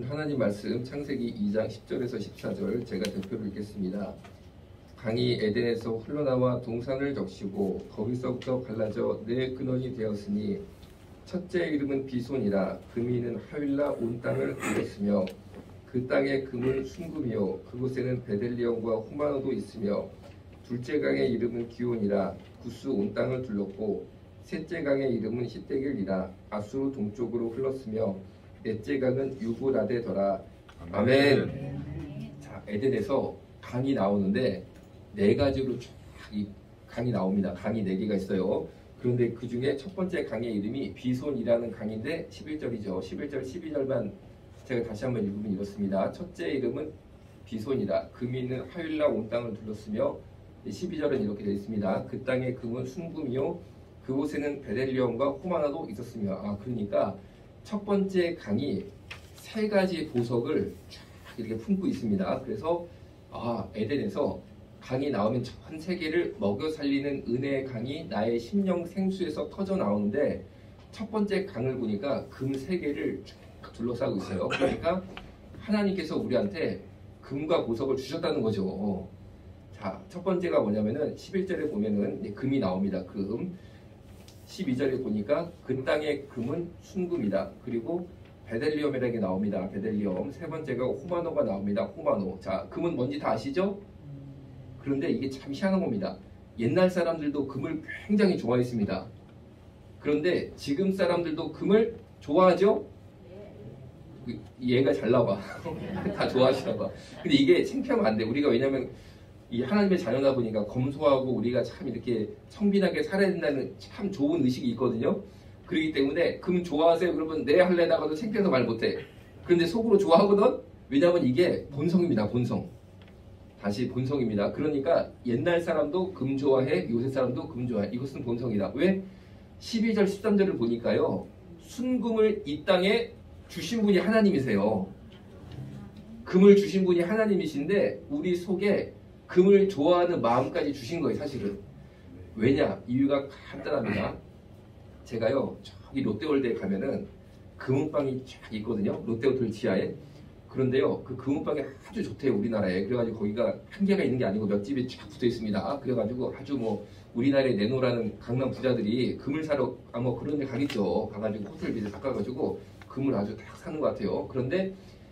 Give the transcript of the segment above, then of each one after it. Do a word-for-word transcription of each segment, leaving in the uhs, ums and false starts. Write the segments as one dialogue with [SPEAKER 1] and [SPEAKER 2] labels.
[SPEAKER 1] 하나님 말씀 창세기 이 장 십 절에서 십사 절 제가 대표로 읽겠습니다. 강이 에덴에서 흘러나와 동산을 적시고 거기서부터 갈라져 네 근원이 되었으니 첫째 이름은 비손이라 금이 있는 하윌라 온 땅을 이뤘으며 그 땅의 금은 순금이요 그곳에는 베델리엄과 호마노도 있으며 둘째 강의 이름은 기온이라 구스 온 땅을 둘렀고 셋째 강의 이름은 히데길이라 아수르 동쪽으로 흘렀으며 넷째 강은 유브라데더라. 아멘. 아멘. 자, 에덴에서 강이 나오는데 네 가지로 쫙 이 강이 나옵니다. 강이 네 개가 있어요. 그런데 그 중에 첫 번째 강의 이름이 비손이라는 강인데 십일 절이죠. 십일 절, 십이 절만 제가 다시 한번 읽으면 이렇습니다. 첫째 이름은 비손이라 금이 있는 하윌라 온 땅을 둘렀으며 십이 절은 이렇게 되어 있습니다. 그 땅의 금은 순금이요 그곳에는 베델리엄과 호마나도 있었으며. 아, 그러니까 첫 번째 강이 세 가지 보석을 쫙 이렇게 품고 있습니다. 그래서 아, 에덴에서 강이 나오면 전 세계를 먹여 살리는 은혜의 강이 나의 심령 생수에서 터져 나오는데 첫 번째 강을 보니까 금 세 개를 쫙 둘러싸고 있어요. 그러니까 하나님께서 우리한테 금과 보석을 주셨다는 거죠. 자, 첫 번째가 뭐냐면은 십일 절에 보면은 금이 나옵니다. 금. 십이 절에 보니까 그 땅의 금은 순금이다. 그리고 베델리엄이라는 게 나옵니다. 베델리엄. 세 번째가 호마노가 나옵니다. 호마노. 자, 금은 뭔지 다 아시죠? 그런데 이게 참 희한한 겁니다. 옛날 사람들도 금을 굉장히 좋아했습니다. 그런데 지금 사람들도 금을 좋아하죠? 얘가 잘 나와. 다 좋아하시나 봐. 근데 이게 창피하면 안 돼. 우리가 왜냐면 이 하나님의 자녀다 보니까 검소하고 우리가 참 이렇게 성빈하게 살아야 된다는 참 좋은 의식이 있거든요. 그렇기 때문에 금 좋아하세요? 그러면 네 할래다가도 창피해서 말 못해. 그런데 속으로 좋아하거든? 왜냐하면 이게 본성입니다. 본성. 다시 본성입니다. 그러니까 옛날 사람도 금 좋아해, 요새 사람도 금 좋아해. 이것은 본성이다. 왜? 십이 절, 십삼 절을 보니까요. 순금을 이 땅에 주신 분이 하나님이세요. 금을 주신 분이 하나님이신데 우리 속에 금을 좋아하는 마음까지 주신 거예요. 사실은. 왜냐? 이유가 간단합니다. 제가요. 저기 롯데월드에 가면은 금은방이 쫙 있거든요. 롯데호텔 지하에. 그런데요, 그 금은방이 아주 좋대요, 우리나라에. 그래가지고 거기가 한 개가 있는 게 아니고 몇 집이 쫙 붙어 있습니다. 그래가지고 아주 뭐 우리나라에 내놓으라는 강남 부자들이 금을 사러 아마 그런 데 가겠죠. 가가지고 호텔비를 닦아가지고 금을 아주 딱 사는 것 같아요. 그런데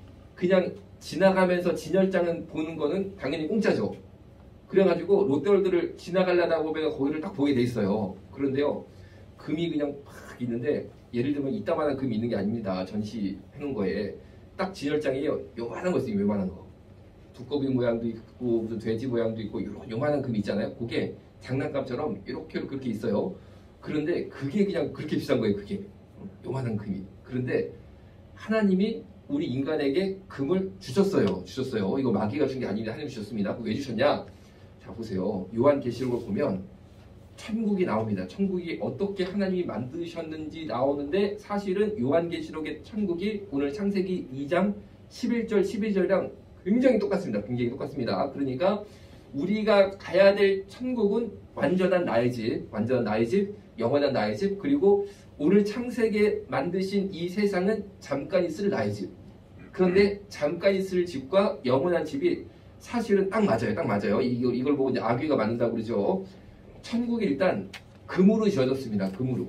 [SPEAKER 1] 그냥 지나가면서 진열장은 보는 거는 당연히 공짜죠. 그래가지고 롯데월드를 지나가려다 보면 거기를 딱 보게 돼 있어요. 그런데요, 금이 그냥 팍 있는데 예를 들면 이따만한 금이 있는 게 아닙니다. 전시해놓은 거에. 딱 진열장이에요. 요만한 거 있어요. 요만한 거. 두꺼비 모양도 있고 무슨 돼지 모양도 있고 요런 요만한 금이 있잖아요. 그게 장난감처럼 이렇게 그렇게 있어요. 그런데 그게 그냥 그렇게 비싼 거예요. 그게 요만한 금이. 그런데 하나님이 우리 인간에게 금을 주셨어요. 주셨어요. 이거 마귀가 준 게 아닙니다. 하나님 주셨습니다. 왜 주셨냐? 자, 보세요. 요한계시록을 보면 천국이 나옵니다. 천국이 어떻게 하나님이 만드셨는지 나오는데 사실은 요한계시록의 천국이 오늘 창세기 이 장 십일 절, 십이 절이랑 굉장히 똑같습니다. 굉장히 똑같습니다. 그러니까 우리가 가야 될 천국은 완전한 나의 집, 완전한 나의 집, 영원한 나의 집, 그리고 오늘 창세기에 만드신 이 세상은 잠깐 있을 나의 집. 그런데 잠깐 있을 집과 영원한 집이 사실은 딱 맞아요. 딱 맞아요. 이걸, 이걸 보고 이제 아귀가 맞는다고 그러죠. 천국이 일단 금으로 지어졌습니다. 금으로.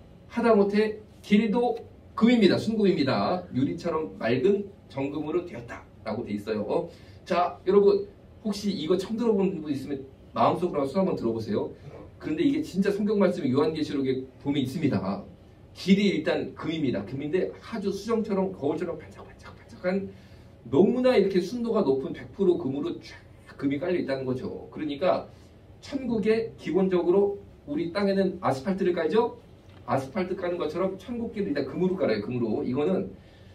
[SPEAKER 1] 하다못해 길도 금입니다. 순금입니다. 유리처럼 맑은 정금으로 되었다라고 돼 있어요. 자, 여러분 혹시 이거 처음 들어본 분 있으면 마음속으로 손 한번 들어보세요. 그런데 이게 진짜 성경 말씀이 요한계시록에 보면 있습니다. 길이 일단 금입니다. 금인데 아주 수정처럼 거울처럼 반짝반짝반짝한 너무나 이렇게 순도가 높은 백 퍼센트 금으로 쫙 금이 깔려 있다는 거죠. 그러니까 천국에 기본적으로 우리 땅에는 아스팔트를 깔죠? 아스팔트 까는 것처럼 천국길을 일단 금으로 깔아요. 금으로. 이거는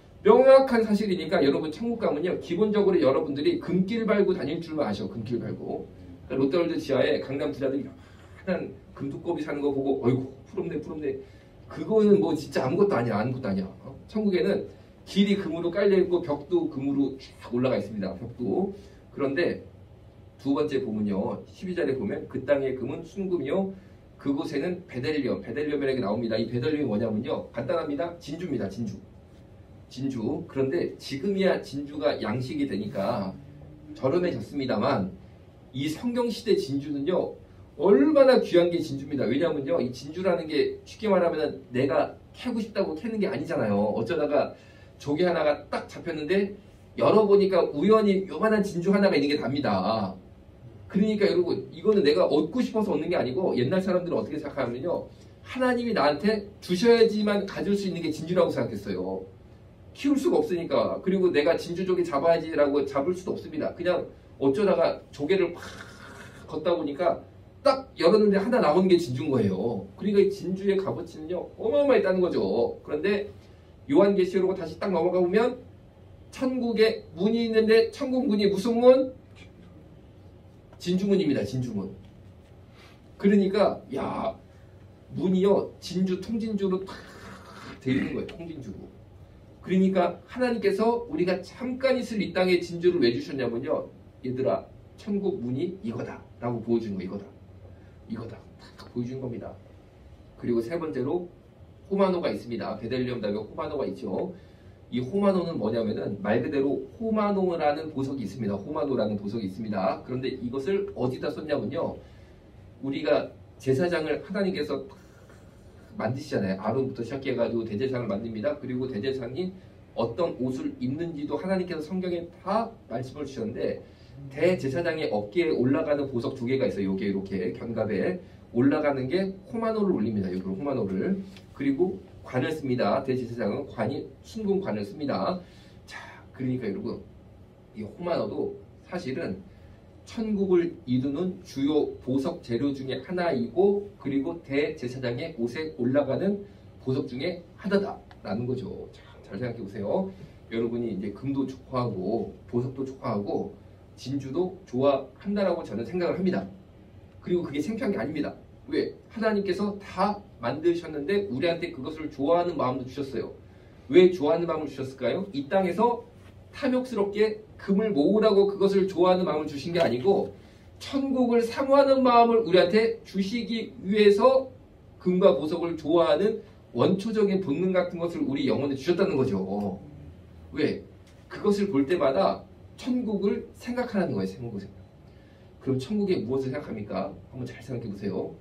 [SPEAKER 1] 명확한 사실이니까 여러분 천국 가면요. 기본적으로 여러분들이 금길 밟고 다닐 줄만 아셔. 금길 밟고. 그러니까 롯데월드 지하에 강남 부자들이 요만한 금두꺼비 사는 거 보고 어이구 부럽네 부럽네. 그거는 뭐 진짜 아무것도 아니야. 아무것도 아니야. 어? 천국에는 길이 금으로 깔려있고 벽도 금으로 쫙 올라가 있습니다. 벽도. 그런데 두 번째 보면요. 십이 절에 보면 그 땅의 금은 순금이요. 그곳에는 베델리엄, 베델리엄이라는 게 나옵니다. 이 베델리엄이 뭐냐면요. 간단합니다. 진주입니다. 진주. 진주. 그런데 지금이야 진주가 양식이 되니까 저렴해졌습니다만 이 성경시대 진주는요 얼마나 귀한 게 진주입니다. 왜냐하면요 이 진주라는 게 쉽게 말하면 내가 캐고 싶다고 캐는 게 아니잖아요. 어쩌다가 조개 하나가 딱 잡혔는데 열어보니까 우연히 요만한 진주 하나가 있는 게 답니다. 그러니까 여러분 이거는 내가 얻고 싶어서 얻는 게 아니고 옛날 사람들은 어떻게 생각하면요 하나님이 나한테 주셔야지만 가질 수 있는 게 진주라고 생각했어요. 키울 수가 없으니까. 그리고 내가 진주조개 잡아야지라고 잡을 수도 없습니다. 그냥 어쩌다가 조개를 팍 걷다 보니까 딱 열었는데 하나 나오는 게 진주인 거예요. 그러니까 이 진주의 값어치는요 어마어마했다는 거죠. 그런데 요한계시록으로 다시 딱 넘어가 보면 천국에 문이 있는데 천국 문이 무슨 문? 진주문입니다. 진주문. 그러니까 야 문이요 진주 통진주로 탁 돼 있는 거예요. 통진주로. 그러니까 하나님께서 우리가 잠깐 있을 이 땅에 진주를 왜 주셨냐면요 얘들아 천국 문이 이거다 라고 보여주는 거. 이거다 이거다 딱 보여주는 겁니다. 그리고 세 번째로 호마노가 있습니다. 베델리엄 다음에 호마노가 있죠. 이 호마노는 뭐냐면은 말 그대로 호마노라는 보석이 있습니다. 호마노라는 보석이 있습니다. 그런데 이것을 어디다 썼냐면요 우리가 제사장을 하나님께서 만드시잖아요. 아론부터 시작해가지고 대제사장을 만듭니다. 그리고 대제사장이 어떤 옷을 입는지도 하나님께서 성경에 다 말씀을 주셨는데 대제사장의 어깨에 올라가는 보석 두 개가 있어요. 요게 이렇게 견갑에 올라가는 게 호마노를 올립니다. 여기 호마노를. 그리고 관을 씁니다. 대제사장은 관이 순금 관을 씁니다. 자, 그러니까 여러분 이 호마노도 사실은 천국을 이루는 주요 보석 재료 중에 하나이고 그리고 대제사장의 옷에 올라가는 보석 중에 하나다라는 거죠. 자, 잘 생각해 보세요. 여러분이 이제 금도 좋아하고 보석도 좋아하고 진주도 좋아한다라고 저는 생각을 합니다. 그리고 그게 창피한 게 아닙니다. 왜? 하나님께서 다 만드셨는데 우리한테 그것을 좋아하는 마음도 주셨어요. 왜 좋아하는 마음을 주셨을까요? 이 땅에서 탐욕스럽게 금을 모으라고 그것을 좋아하는 마음을 주신 게 아니고 천국을 사모하는 마음을 우리한테 주시기 위해서 금과 보석을 좋아하는 원초적인 본능 같은 것을 우리 영혼에 주셨다는 거죠. 왜? 그것을 볼 때마다 천국을 생각하라는 거예요. 천국을 생각. 그럼 천국에 무엇을 생각합니까? 한번 잘 생각해 보세요.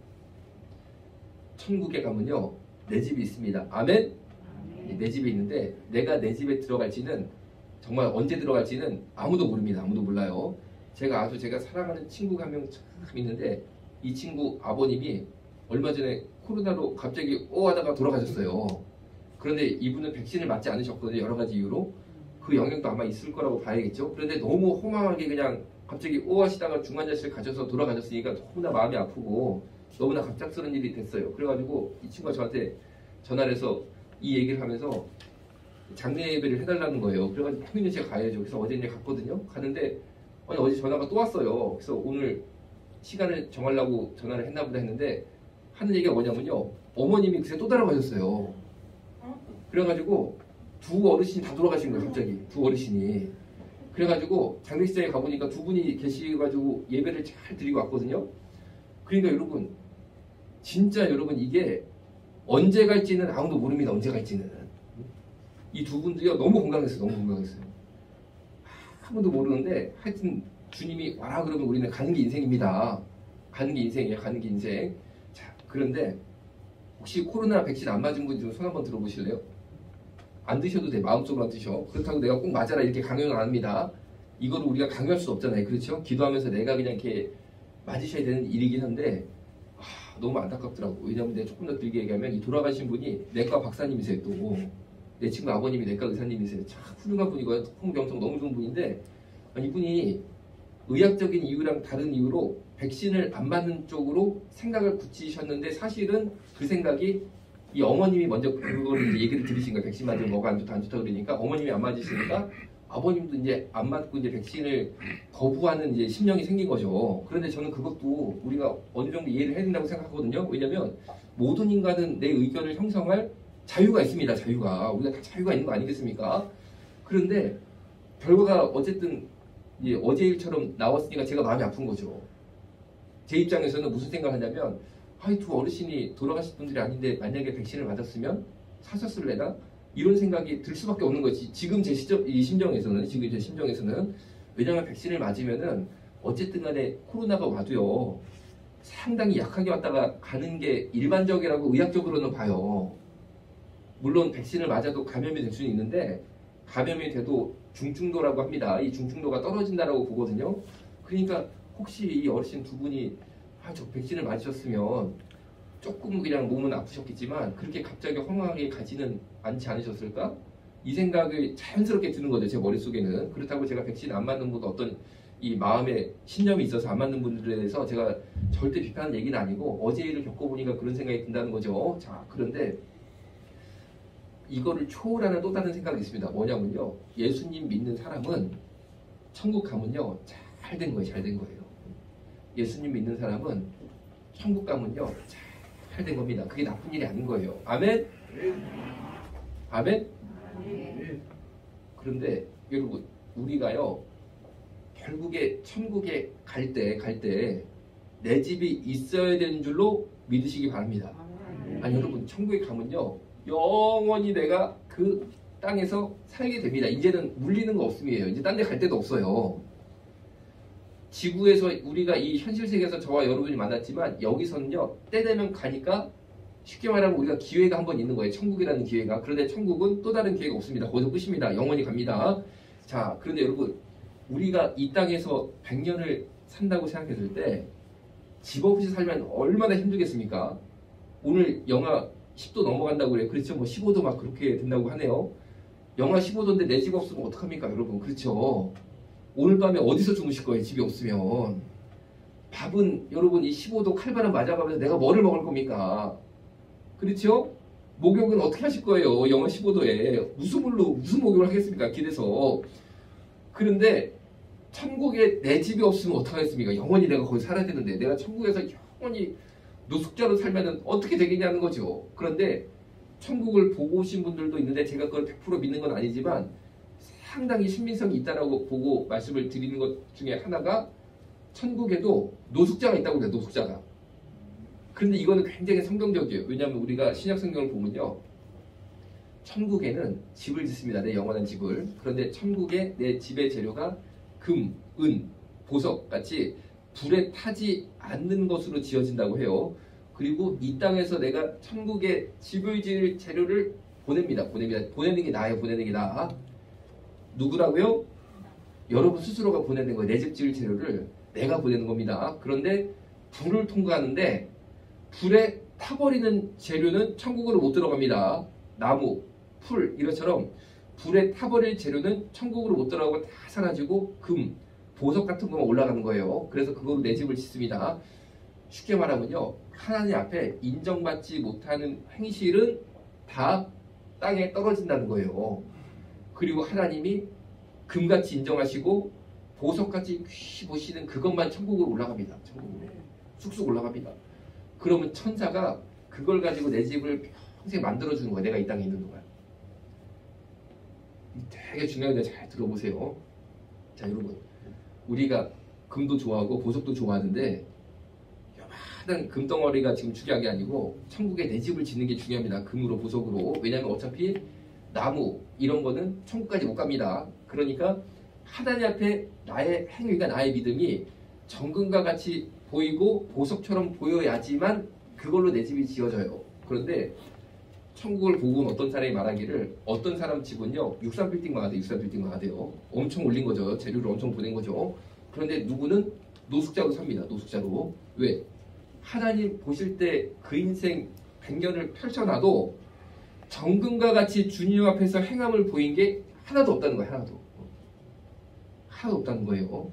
[SPEAKER 1] 천국에 가면요 내 집이 있습니다. 아멘? 아멘. 내 집에 있는데 내가 내 집에 들어갈지는 정말 언제 들어갈지는 아무도 모릅니다. 아무도 몰라요. 제가 아주 제가 사랑하는 친구가 한 명 참 있는데 이 친구 아버님이 얼마 전에 코로나로 갑자기 오 하다가 돌아가셨어요. 그런데 이분은 백신을 맞지 않으셨거든요. 여러 가지 이유로. 그 영향도 아마 있을 거라고 봐야겠죠. 그런데 너무 허망하게 그냥 갑자기 오 하시다가 중환자실 가셔서 돌아가셨으니까 너무나 마음이 아프고 너무나 갑작스러운 일이 됐어요. 그래가지고 이 친구가 저한테 전화를 해서 이 얘기를 하면서 장례 예배를 해달라는 거예요. 그래가지고 당연히 제가 가야죠. 그래서 어제 이제 갔거든요. 가는데 아니, 어제 전화가 또 왔어요. 그래서 오늘 시간을 정하려고 전화를 했나 보다 했는데 하는 얘기가 뭐냐면요. 어머님이 그새 또 돌아가셨어요. 그래가지고 두 어르신이 다 돌아가신 거예요. 갑자기 두 어르신이. 그래가지고 장례식장에 가보니까 두 분이 계시가지고 예배를 잘 드리고 왔거든요. 그러니까 여러분 진짜 여러분 이게 언제 갈지는 아무도 모릅니다. 언제 갈지는. 이 두 분도요 너무 건강했어요. 너무 건강했어요. 아무도 모르는데 하여튼 주님이 와라 그러면 우리는 가는 게 인생입니다. 가는 게 인생이에요. 가는 게 인생. 자, 그런데 혹시 코로나 백신 안 맞은 분 좀 손 한번 들어보실래요? 안 드셔도 돼. 마음속으로 안 드셔. 그렇다고 내가 꼭 맞아라 이렇게 강요는 안 합니다. 이거를 우리가 강요할 수 없잖아요. 그렇죠? 기도하면서 내가 그냥 이렇게 맞으셔야 되는 일이긴 한데 아, 너무 안타깝더라고. 왜냐면 내가 조금 더 길게 얘기하면 이 돌아가신 분이 내과 박사님이세요. 또 내 친구 아버님이 내과 의사님이세요. 참 훌륭한 분이고요. 너무 경성 너무 좋은 분인데 이분이 의학적인 이유랑 다른 이유로 백신을 안 맞는 쪽으로 생각을 굳히셨는데 사실은 그 생각이 이 어머님이 먼저 그걸 이제 얘기를 들으신 거예요. 백신 맞으면 뭐가 안 좋다 안 좋다 그러니까 어머님이 안 맞으시니까 아버님도 이제 안 맞고 이제 백신을 거부하는 이제 심령이 생긴 거죠. 그런데 저는 그것도 우리가 어느 정도 이해를 해야 된다고 생각하거든요. 왜냐하면 모든 인간은 내 의견을 형성할 자유가 있습니다. 자유가 우리가 다 자유가 있는 거 아니겠습니까? 그런데 결과가 어쨌든 이제 어제 일처럼 나왔으니까 제가 마음이 아픈 거죠. 제 입장에서는 무슨 생각을 하냐면 아이 두 어르신이 돌아가신 분들이 아닌데 만약에 백신을 맞았으면 사셨을래나? 이런 생각이 들 수밖에 없는 거지. 지금 제 시점, 이 심정에서는, 지금 제 심정에서는, 왜냐하면 백신을 맞으면은 어쨌든 간에 코로나가 와도요, 상당히 약하게 왔다가 가는 게 일반적이라고 의학적으로는 봐요. 물론 백신을 맞아도 감염이 될 수는 있는데, 감염이 돼도 중증도라고 합니다. 이 중증도가 떨어진다라고 보거든요. 그러니까 혹시 이 어르신 두 분이 아, 저 백신을 맞으셨으면 조금 그냥 몸은 아프셨겠지만 그렇게 갑자기 허망하게 가지는 않지 않으셨을까? 이 생각을 자연스럽게 드는 거죠. 제 머릿속에는. 그렇다고 제가 백신 안 맞는 분도 어떤 이 마음에 신념이 있어서 안 맞는 분들에 대해서 제가 절대 비판하는 얘기는 아니고 어제 일을 겪어보니까 그런 생각이 든다는 거죠. 자, 그런데 이거를 초월하는 또 다른 생각이 있습니다. 뭐냐면요. 예수님 믿는 사람은 천국 가면요. 잘 된 거예요. 잘 된 거예요. 예수님 믿는 사람은 천국 가면요. 잘 된 겁니다. 그게 나쁜 일이 아닌 거예요. 아멘? 아멘? 그런데 여러분 우리가요. 결국에 천국에 갈 때 갈 때 내 집이 있어야 되는 줄로 믿으시기 바랍니다. 아니 여러분 천국에 가면요. 영원히 내가 그 땅에서 살게 됩니다. 이제는 물리는 거 없음이에요. 이제 딴 데 갈 데도 없어요. 지구에서 우리가 이 현실 세계에서 저와 여러분이 만났지만 여기서는요. 때 되면 가니까 쉽게 말하면 우리가 기회가 한 번 있는 거예요. 천국이라는 기회가. 그런데 천국은 또 다른 기회가 없습니다. 거기서 끝입니다. 영원히 갑니다. 자, 그런데 여러분 우리가 이 땅에서 백 년을 산다고 생각했을 때 집 없이 살면 얼마나 힘들겠습니까? 오늘 영하 십 도 넘어간다고 그래요. 그렇죠. 뭐 십오 도 막 그렇게 된다고 하네요. 영하 십오 도인데 내 집 없으면 어떡합니까, 여러분? 그렇죠. 오늘 밤에 어디서 주무실 거예요, 집이 없으면? 밥은 여러분 이 십오 도 칼바람 맞아가면서 내가 뭐를 먹을 겁니까? 그렇죠? 목욕은 어떻게 하실 거예요? 영하 십오 도에. 무슨 물로 무슨 목욕을 하겠습니까? 길에서. 그런데 천국에 내 집이 없으면 어떡하겠습니까? 영원히 내가 거기 살아야 되는데 내가 천국에서 영원히 노숙자로 살면 어떻게 되겠냐는 거죠. 그런데 천국을 보고 오신 분들도 있는데 제가 그걸 백 퍼센트 믿는 건 아니지만 상당히 신빙성이 있다라고 보고 말씀을 드리는 것 중에 하나가 천국에도 노숙자가 있다고 그래요. 노숙자가. 그런데 이거는 굉장히 성경적이에요. 왜냐하면 우리가 신약 성경을 보면요. 천국에는 집을 짓습니다. 내 영원한 집을. 그런데 천국에 내 집의 재료가 금, 은, 보석 같이 불에 타지 않는 것으로 지어진다고 해요. 그리고 이 땅에서 내가 천국에 집을 지을 재료를 보냅니다. 보냅니다. 보내는 게 나예요. 보내는 게 나. 누구라고요? 여러분 스스로가 보내는 거예요. 내 집 지을 재료를 내가 보내는 겁니다. 그런데 불을 통과하는데 불에 타버리는 재료는 천국으로 못 들어갑니다. 나무, 풀 이것처럼 불에 타버릴 재료는 천국으로 못 들어가고 다 사라지고 금, 보석 같은 것만 올라가는 거예요. 그래서 그거로 내 집을 짓습니다. 쉽게 말하면요. 하나님 앞에 인정받지 못하는 행실은 다 땅에 떨어진다는 거예요. 그리고 하나님이 금같이 인정하시고 보석같이 귀 보시는 그것만 천국으로 올라갑니다. 천국으로. 쑥쑥 올라갑니다. 그러면 천사가 그걸 가지고 내 집을 평생 만들어주는 거예요. 내가 이 땅에 있는 동안. 되게 중요한데 잘 들어보세요. 자 여러분 우리가 금도 좋아하고 보석도 좋아하는데 요만한 금덩어리가 지금 중요한 게 아니고 천국에 내 집을 짓는 게 중요합니다. 금으로 보석으로. 왜냐하면 어차피 나무 이런 거는 천국까지 못 갑니다. 그러니까 하나님 앞에 나의 행위가 나의 믿음이 정금과 같이 보이고 보석처럼 보여야지만 그걸로 내 집이 지어져요. 그런데 천국을 보고 온 어떤 사람이 말하기를 어떤 사람 집은요 육삼 빌딩만 하대요. 육삼 빌딩만 하대요. 엄청 올린 거죠. 재료를 엄청 보낸 거죠. 그런데 누구는 노숙자로 삽니다. 노숙자로. 왜? 하나님 보실 때 그 인생 백 년을 펼쳐놔도 정금과 같이 주님 앞에서 행함을 보인 게 하나도 없다는 거예요. 하나도. 하나도 없다는 거예요.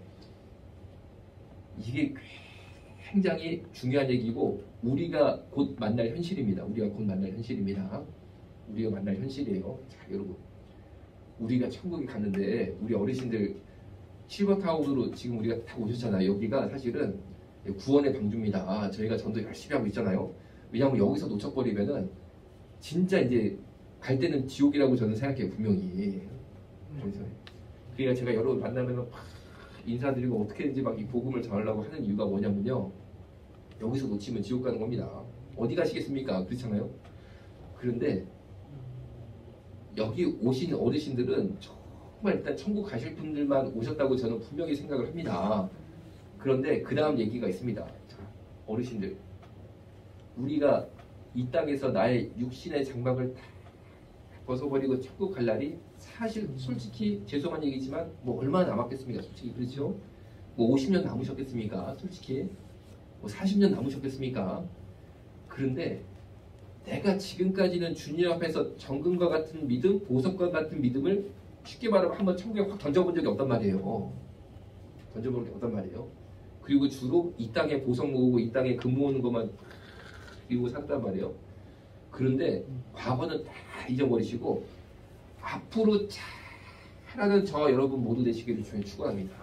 [SPEAKER 1] 이게 굉장히 중요한 얘기고 우리가 곧 만날 현실입니다. 우리가 곧 만날 현실입니다. 우리가 만날 현실이에요. 자, 여러분. 우리가 천국에 갔는데 우리 어르신들 실버타운으로 지금 우리가 다 오셨잖아요. 여기가 사실은 구원의 방주입니다. 저희가 전도 열심히 하고 있잖아요. 왜냐하면 여기서 놓쳐버리면은 진짜 이제 갈 때는 지옥이라고 저는 생각해요. 분명히. 그래서 그러니까 제가 여러분 만나면은 막 인사드리고 어떻게든지 막 이 복음을 전하려고 하는 이유가 뭐냐면요. 여기서 놓치면 지옥 가는 겁니다. 어디 가시겠습니까? 그렇잖아요. 그런데 여기 오신 어르신들은 정말 일단 천국 가실 분들만 오셨다고 저는 분명히 생각을 합니다. 그런데 그 다음 얘기가 있습니다. 자, 어르신들, 우리가 이 땅에서 나의 육신의 장막을 다 벗어버리고 천국 갈 날이 사실 솔직히 죄송한 얘기지만 뭐 얼마나 남았겠습니까? 솔직히 그렇죠? 뭐 오십 년 남으셨겠습니까? 솔직히 뭐 사십 년 남으셨겠습니까? 그런데 내가 지금까지는 주님 앞에서 정금과 같은 믿음, 보석과 같은 믿음을 쉽게 말하면 한번 천국에 확 던져본 적이 없단 말이에요. 던져본 적이 없단 말이에요. 그리고 주로 이 땅에 보석 모으고 이 땅에 금 모으는 것만 그리고 살았단 말이에요. 그런데 과거는 다 잊어버리시고 앞으로 잘하는 저 여러분 모두 되시기를 주님 축원합니다.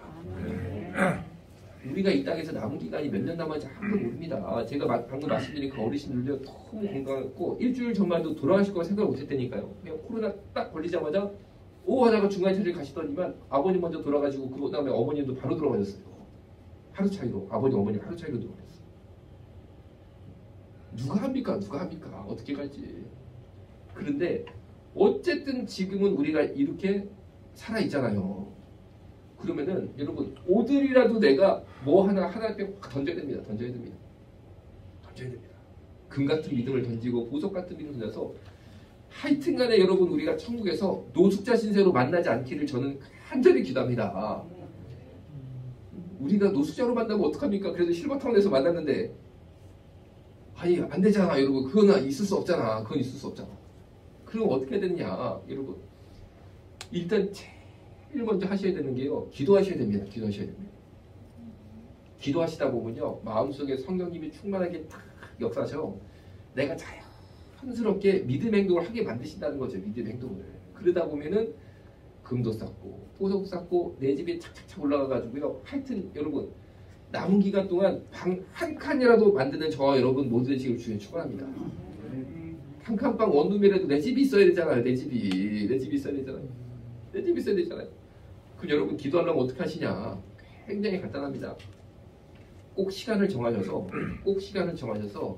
[SPEAKER 1] 우리가 이 땅에서 남은 기간이 몇 년 남았는지 아무도 모릅니다. 제가 방금 말씀드린 그 어르신들도 너무 건강했고 일주일 전만 해도 돌아가실 거라 생각을 못했다니까요. 그냥 코로나 딱 걸리자마자 오 하다가 중간에 자리를 가시더니만 아버님 먼저 돌아가시고 그 다음에 어머님도 바로 돌아가셨어요. 하루 차이로 아버님 어머님 하루 차이로 돌아가셨어요. 누가 합니까? 누가 합니까? 어떻게 갈지. 그런데 어쨌든 지금은 우리가 이렇게 살아있잖아요. 그러면은 여러분 오늘이라도 내가 뭐 하나 하나님께 확 던져야 됩니다. 던져야 됩니다. 던져야 됩니다. 금 같은 믿음을 던지고 보석 같은 믿음을 던져서 하여튼간에 여러분 우리가 천국에서 노숙자 신세로 만나지 않기를 저는 간절히 기도합니다. 우리가 노숙자로 만나면 어떡합니까? 그래도 실버타운에서 만났는데 아니 안 되잖아 여러분. 그거는 있을 수 없잖아. 그건 있을 수 없잖아. 그럼 어떻게 되느냐 여러분. 일단 제일 먼저 하셔야 되는 게요. 기도하셔야 됩니다. 기도하셔야 됩니다. 기도하시다 보면요. 마음속에 성령님이 충만하게 탁 역사하셔. 내가 자연스럽게 믿음 행동을 하게 만드신다는 거죠. 믿음 행동을. 그러다 보면은 금도 쌓고 보석 쌓고 내 집에 착착착 올라가가지고요. 하여튼 여러분 남은 기간 동안 방 한 칸이라도 만드는 저와 여러분 모두 되시길 주님 축원합니다. 한 칸방 원룸이라도 내 집이 있어야 되잖아요. 내 집이 내 집이 있어야 되잖아요. 내 집이 있어야 되잖아요. 그럼 여러분 기도하려면 어떻게 하시냐? 굉장히 간단합니다. 꼭 시간을 정하셔서 꼭 시간을 정하셔서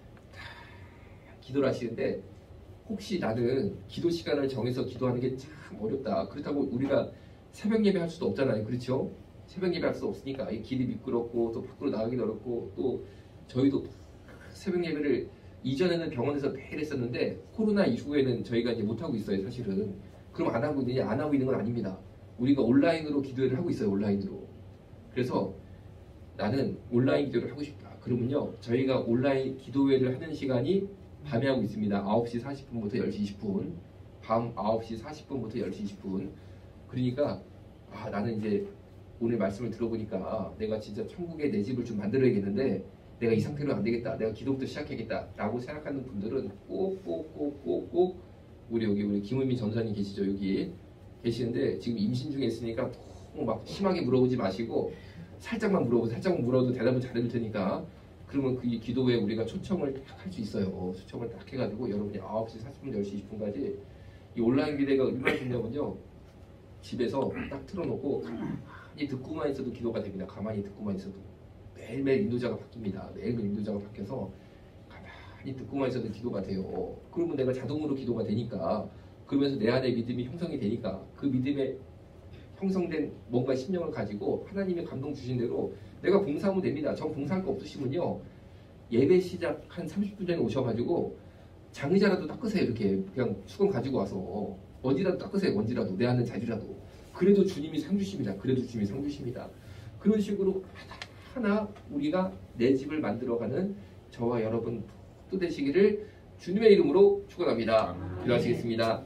[SPEAKER 1] 기도를 하시는데 혹시 나는 기도 시간을 정해서 기도하는 게 참 어렵다. 그렇다고 우리가 새벽 예배 할 수도 없잖아요. 그렇죠? 새벽 예배 할 수 없으니까 이 길이 미끄럽고 또 밖으로 나가기도 어렵고 또 저희도 새벽 예배를 이전에는 병원에서 매일 했었는데 코로나 이후에는 저희가 이제 못하고 있어요. 사실은. 그럼 안 하고 있느냐? 안 하고 있는 건 아닙니다. 우리가 온라인으로 기도회를 하고 있어요. 온라인으로. 그래서 나는 온라인 기도를 하고 싶다. 그러면요. 저희가 온라인 기도회를 하는 시간이 밤에 하고 있습니다. 아홉 시 사십 분부터 열 시 이십 분. 밤 아홉 시 사십 분부터 열 시 이십 분. 그러니까 아 나는 이제 오늘 말씀을 들어보니까 내가 진짜 천국에 내 집을 좀 만들어야겠는데 내가 이 상태로 안 되겠다. 내가 기도부터 시작해야겠다. 라고 생각하는 분들은 꼭 꼭 꼭 꼭 꼭 우리 여기 우리 김은미 전사님 계시죠. 여기 계시는데 지금 임신 중에 있으니까 너무 막 심하게 물어보지 마시고 살짝만 물어보고 살짝만 물어도 대답을 잘해줄 테니까 그러면 그 기도에 우리가 초청을 딱 할 수 있어요. 초청을 딱 해가지고 여러분이 아홉 시 사십 분, 열 시 이십 분까지 이 온라인 기대가 얼마나 좋냐면요. 집에서 딱 틀어놓고 가만히 듣고만 있어도 기도가 됩니다. 가만히 듣고만 있어도. 매일매일 인도자가 바뀝니다. 매일매일 인도자가 바뀌어서 가만히 듣고만 있어도 기도가 돼요. 그러면 내가 자동으로 기도가 되니까 그러면서 내 안에 믿음이 형성이 되니까 그 믿음에 형성된 뭔가 심령을 가지고 하나님의 감동 주신 대로 내가 봉사하면 됩니다. 전 봉사할 거 없으시면요. 예배 시작 한 삼십 분 전에 오셔가지고 장의자라도 닦으세요. 이렇게 그냥 수건 가지고 와서 먼지라도 닦으세요. 먼지라도 내 안은 자리라도. 그래도 주님이 상 주십니다. 그래도 주님이 상 주십니다. 그런 식으로 하나하나 우리가 내 집을 만들어가는 저와 여러분 또 되시기를 주님의 이름으로 축원합니다. 기도하시겠습니다.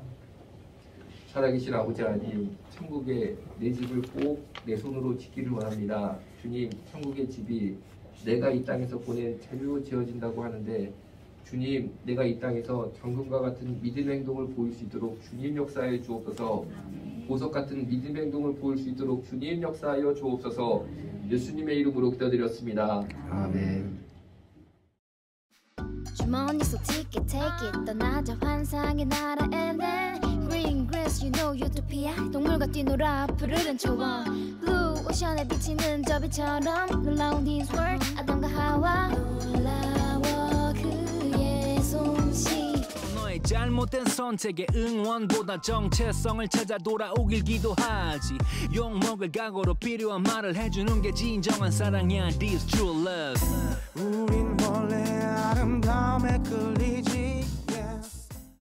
[SPEAKER 1] 살아계신 아버지 하나님, 천국의 내 집을 꼭 내 손으로 짓기를 원합니다. 주님, 천국의 집이 내가 이 땅에서 보낸 재료로 지어진다고 하는데 주님, 내가 이 땅에서 정금과 같은 믿음의 행동을 보일 수 있도록 주님 역사해 주옵소서. 보석 같은 믿음의 행동을 보일 수 있도록 주님 역사하여 주옵소서. 예수님의 이름으로 기도드렸습니다. 아멘.
[SPEAKER 2] 주머니 속 ticket take it 떠나자 환상의 나라에는 Green grass you know utopia 동물과 뛰놀아 푸르른 초원 Blue 오션에 비치는 저 빛처럼 놀라운 this world 아담과 하와 놀라워 그의 솜씨 너의 잘못
[SPEAKER 3] 못된 선택에 응원보다 정체성을 찾아 돌아오길 기도하지. 욕먹을 각오로 필요한 말을 해주는 게 진정한 사랑이야. This true love.
[SPEAKER 4] 우리